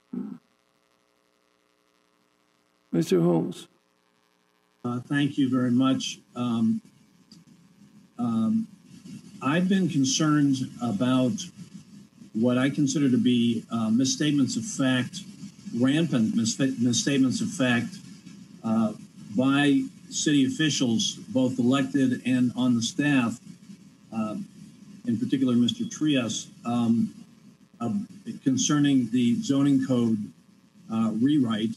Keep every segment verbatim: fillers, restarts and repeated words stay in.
Mister Holmes. Uh, thank you very much. Um, um, I've been concerned about what I consider to be uh, misstatements of fact, rampant mis misstatements of fact uh, by city officials, both elected and on the staff, uh, in particular Mister Trias, um, uh, concerning the zoning code uh, rewrite.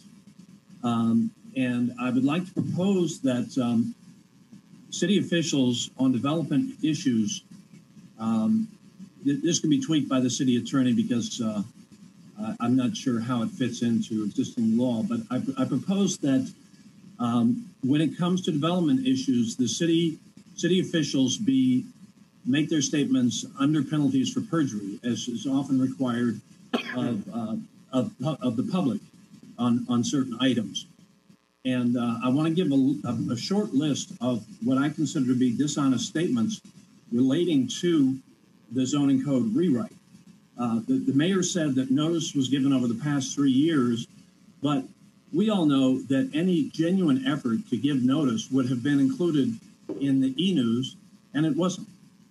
Um, and I would like to propose that um, city officials on development issues, um, th this can be tweaked by the city attorney because uh, I'm not sure how it fits into existing law, but I, I propose that um, when it comes to development issues, the city city officials be make their statements under penalties for perjury, as is often required of, uh, of, of the public on, on certain items. And uh, I want to give a, a, a short list of what I consider to be dishonest statements relating to the zoning code rewrite. Uh, the, the mayor said that notice was given over the past three years, but we all know that any genuine effort to give notice would have been included in the e-news, and it wasn't.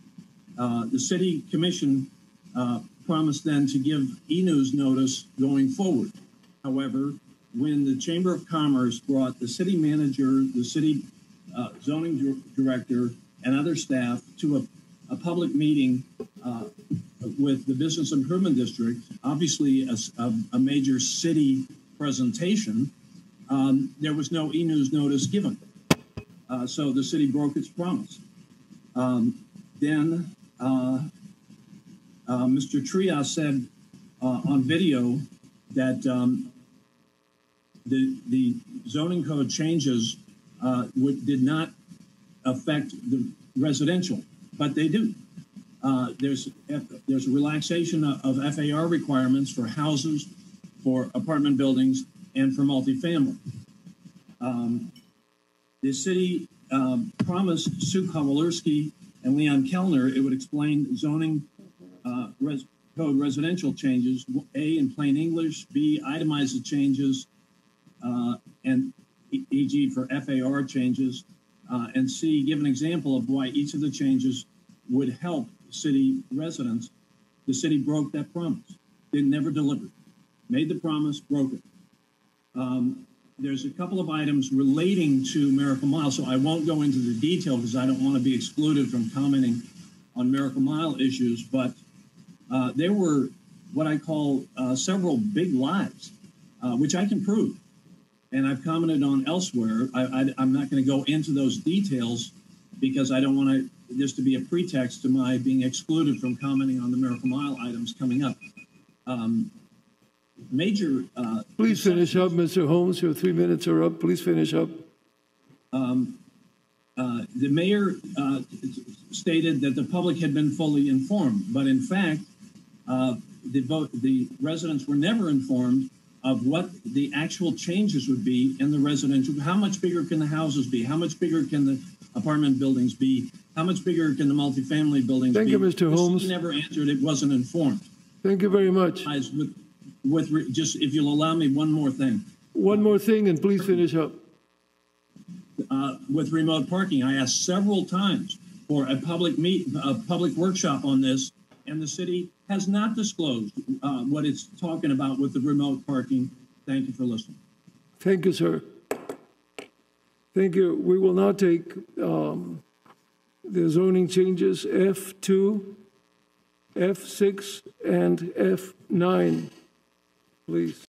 Uh, the city commission uh, promised then to give e-news notice going forward. However, when the Chamber of Commerce brought the city manager, the city uh, zoning director, and other staff to a, a public meeting uh, with the Business Improvement District, obviously a, a, a major city presentation, um, there was no e-news notice given. Uh, so the city broke its promise. Um, then uh, uh, Mister Trias said uh, on video that um, the, the zoning code changes uh, would, did not affect the residential, but they do. Uh, there's, there's a relaxation of F A R requirements for houses, for apartment buildings, and for multifamily. Um, the city um, promised Sue Kowalewski and Leon Kellner it would explain zoning uh, res code residential changes, A, in plain English, B, itemize the changes, uh, and for example for F A R changes, uh, and C, give an example of why each of the changes would help city residents. The city broke that promise. They never delivered. Made the promise, broke it. Um, there's a couple of items relating to Miracle Mile, so I won't go into the detail because I don't want to be excluded from commenting on Miracle Mile issues, but uh, there were what I call uh, several big lies, uh, which I can prove, and I've commented on elsewhere. I, I, I'm not going to go into those details because I don't want to, this to be a pretext to my being excluded from commenting on the Miracle Mile items coming up. Um, major... Uh, Please finish up, Mister Holmes. Your three minutes are up. Please finish up. Um, uh, the mayor uh, stated that the public had been fully informed, but in fact, uh, the, vote, the residents were never informed of what the actual changes would be in the residential. How much bigger can the houses be? How much bigger can the apartment buildings be? How much bigger can the multifamily buildings Thank be? you, Mister Holmes. He never answered. It wasn't informed. Thank you very much. With, with re, just if you'll allow me one more thing. One more thing, and please finish up. Uh, with remote parking, I asked several times for a public meet, a public workshop on this, and the city has not disclosed uh, what it's talking about with the remote parking. Thank you for listening. Thank you, sir. Thank you. We will now take um, the zoning changes F two, F six, and F nine, please.